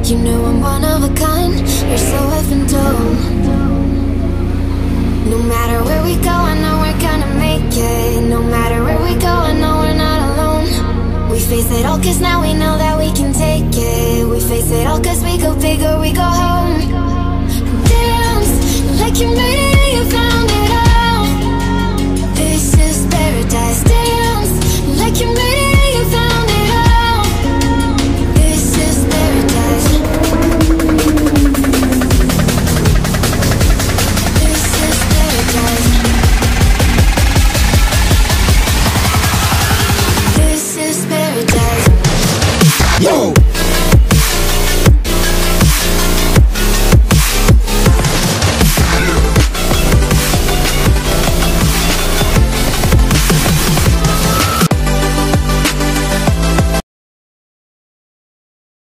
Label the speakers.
Speaker 1: You know I'm one of a kind, you're so effing dope. No matter where we go, I know we're gonna make it. No matter where we go, I know we're not alone. We face it all cause now we know that we can take it. We face it all cause we go big or we go home. Dance like you made